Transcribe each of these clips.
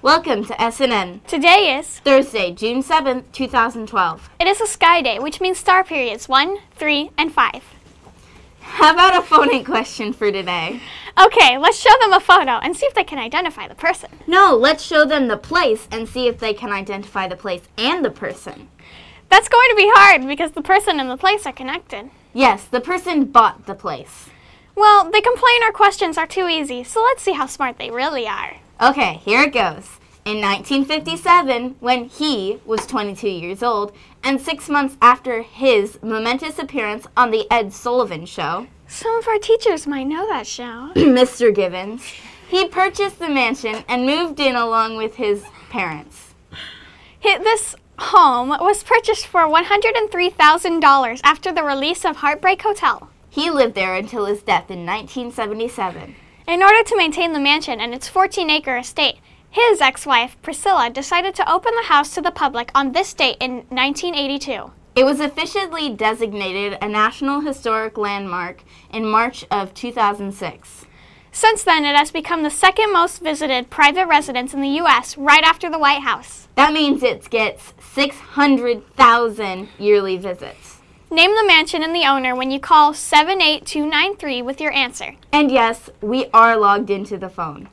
Welcome to SNN. Today is Thursday, June 7th, 2012. It is a sky day, which means star periods 1, 3, and 5. How about a phonic question for today? Okay, let's show them a photo and see if they can identify the person. No, let's show them the place and see if they can identify the place and the person. That's going to be hard because the person and the place are connected. Yes, the person bought the place. Well, they complain our questions are too easy, so let's see how smart they really are. Okay, here it goes. In 1957, when he was 22 years old, and 6 months after his momentous appearance on the Ed Sullivan Show, Some of our teachers might know that show. Mr. Givens, he purchased the mansion and moved in along with his parents. This home was purchased for $103,000 after the release of Heartbreak Hotel. He lived there until his death in 1977. In order to maintain the mansion and its 14-acre estate, his ex-wife, Priscilla, decided to open the house to the public on this date in 1982. It was officially designated a National Historic Landmark in March of 2006. Since then, it has become the second most visited private residence in the U.S. right after the White House. That means it gets 600,000 yearly visits. Name the mansion and the owner when you call 78293 with your answer. And yes, we are logged into the phone.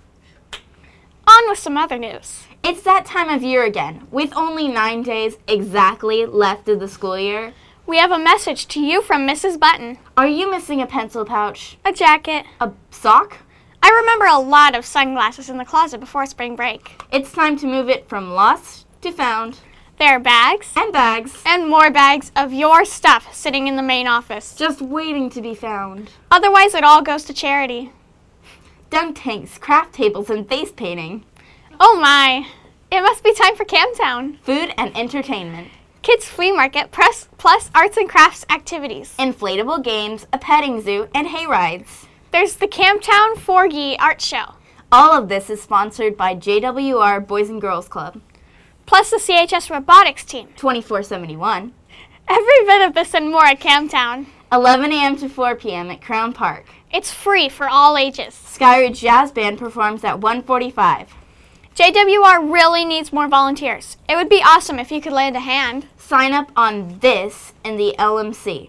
On with some other news. It's that time of year again. With only 9 days exactly left of the school year, We have a message to you from Mrs. Button. are you missing a pencil pouch? A jacket. A sock? I remember a lot of sunglasses in the closet before spring break. It's time to move it from lost to found. There are bags And bags. and more bags of your stuff sitting in the main office. Just waiting to be found. Otherwise, it all goes to charity. Dunk tanks, craft tables, and face painting. Oh my, it must be time for Camtown. Food and entertainment. Kids Flea Market plus arts and crafts activities. Inflatable games, a petting zoo, and hay rides. There's the Camtown 4G Art Show, All of this is sponsored by JWR Boys and Girls Club. plus the CHS Robotics team. 2471. Every bit of this and more at Camtown. 11 a.m. to 4 p.m. at Crown Park. It's free for all ages. Skyridge Jazz Band performs at 1:45. JWR really needs more volunteers. It would be awesome if you could lend a hand. Sign up on this in the LMC.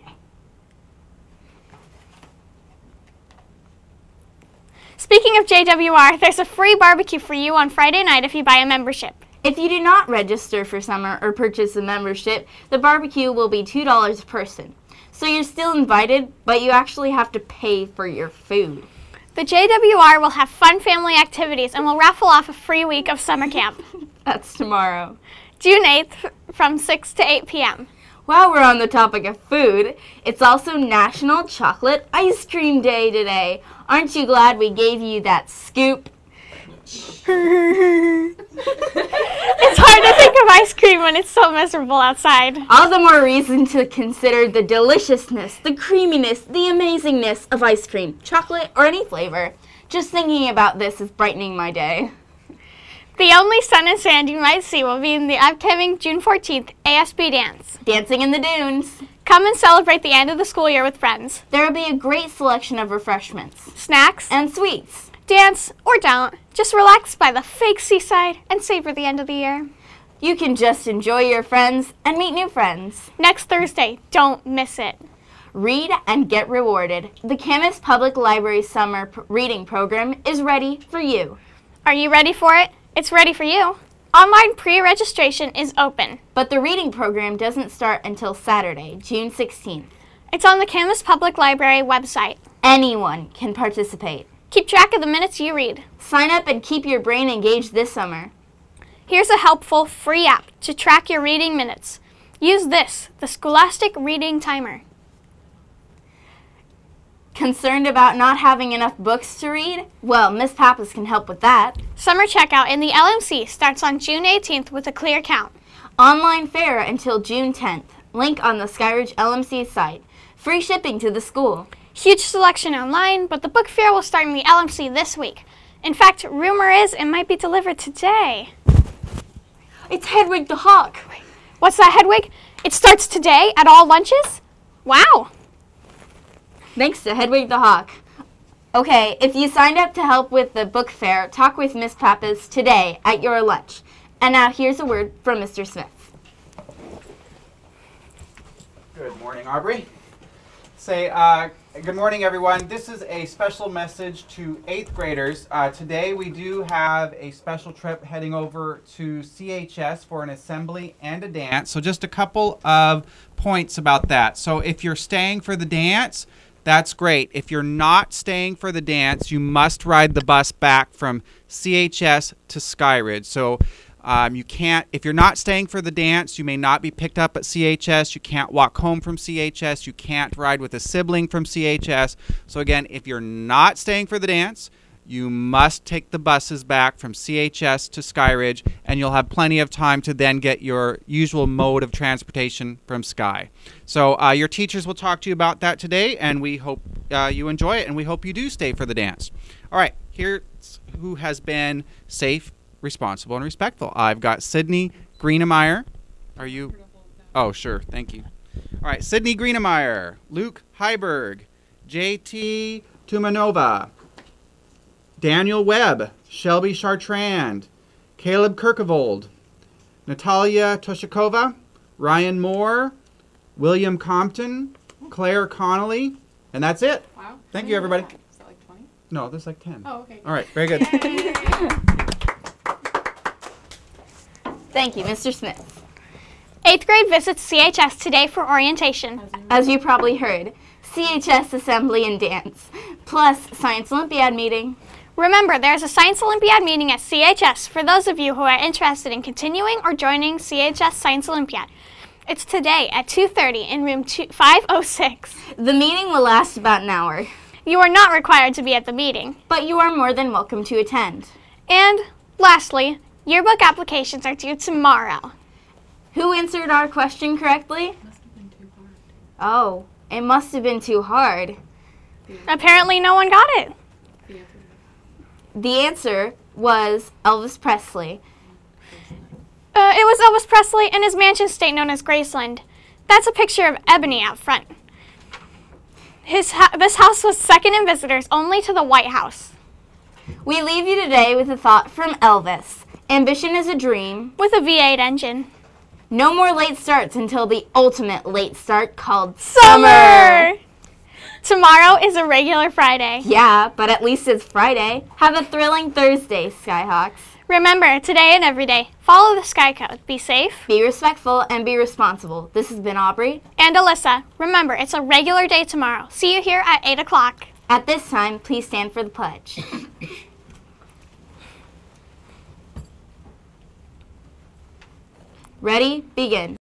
Speaking of JWR, there's a free barbecue for you on Friday night if you buy a membership. If you do not register for summer or purchase a membership, the barbecue will be $2 a person. So you're still invited, but you actually have to pay for your food. The JWR will have fun family activities and will raffle off a free week of summer camp. That's tomorrow. June 8th from 6 to 8 p.m. While we're on the topic of food, it's also National Chocolate Ice Cream Day today. Aren't you glad we gave you that scoop? It's hard to think of ice cream when it's so miserable outside. All the more reason to consider the deliciousness, the creaminess, the amazingness of ice cream, chocolate, or any flavor. Just thinking about this is brightening my day. The only sun and sand you might see will be in the upcoming June 14th ASB dance. Dancing in the dunes. Come and celebrate the end of the school year with friends. There will be a great selection of refreshments Snacks, and sweets. dance, or don't. Just relax by the fake seaside and savor the end of the year. You can just enjoy your friends and meet new friends. Next Thursday, don't miss it. Read and get rewarded. The Camas Public Library Summer Reading Program is ready for you. Are you ready for it? It's ready for you. Online pre-registration is open. But the reading program doesn't start until Saturday, June 16th. It's on the Camas Public Library website. Anyone can participate. Keep track of the minutes you read. Sign up and keep your brain engaged this summer. Here's a helpful free app to track your reading minutes. Use this, the Scholastic Reading Timer. Concerned about not having enough books to read? Well, Miss Pappas can help with that. Summer checkout in the LMC starts on June 18th with a clear count. Online fair until June 10th. Link on the Skyridge LMC site. Free shipping to the school. Huge selection online, but the book fair will start in the LMC this week. In fact, rumor is it might be delivered today. It's Hedwig the Hawk. What's that, Hedwig? It starts today at all lunches? Wow. Thanks to Hedwig the Hawk. Okay, if you signed up to help with the book fair, talk with Miss Pappas today at your lunch. And now here's a word from Mr. Smith. Good morning, Aubrey. Good morning, everyone. This is a special message to 8th graders. Today we do have a special trip heading over to CHS for an assembly and a dance. So just a couple of points about that. So if you're staying for the dance, that's great. If you're not staying for the dance, you must ride the bus back from CHS to Skyridge. So you can't, if you're not staying for the dance, you may not be picked up at CHS. You can't walk home from CHS. You can't ride with a sibling from CHS. So again, if you're not staying for the dance, you must take the buses back from CHS to Skyridge, and you'll have plenty of time to then get your usual mode of transportation from Sky. So your teachers will talk to you about that today, and we hope you enjoy it, and we hope you do stay for the dance. All right, here's who has been safe, responsible, and respectful. I've got Sydney Greenemeyer. Are you? Oh, sure. Thank you. All right, Sydney Greenemeyer, Luke Heiberg, JT Tumanova, Daniel Webb, Shelby Chartrand, Caleb Kirkevold, Natalia Toshikova, Ryan Moore, William Compton, Claire Connolly, and that's it. Wow. Thank you, everybody. Is that like 20? No, there's like 10. Oh, okay. All right, very good. Thank you, Mr. Smith. 8th grade visits CHS today for orientation. As you probably heard, CHS Assembly and Dance, plus Science Olympiad meeting. Remember, there's a Science Olympiad meeting at CHS for those of you who are interested in continuing or joining CHS Science Olympiad. It's today at 2:30 in room 506. The meeting will last about an hour, You are not required to be at the meeting. but you are more than welcome to attend. And lastly, yearbook applications are due tomorrow. Who answered our question correctly? Must have been too hard. Oh, it must have been too hard. Apparently no one got it. The answer The answer was Elvis Presley. It was Elvis Presley and his mansion state known as Graceland. That's a picture of Ebony out front. This house was second in visitors only to the White House. We leave you today with a thought from Elvis. Ambition is a dream. With a V8 engine. No more late starts until the ultimate late start called Summer! Tomorrow is a regular Friday. Yeah, but at least it's Friday. Have a thrilling Thursday, Skyhawks. Remember, today and every day, follow the Sky Code. Be safe. Be respectful and be responsible. This has been Aubrey. And Alyssa, remember, it's a regular day tomorrow. See you here at 8 o'clock. At this time, please stand for the pledge. Ready? Begin.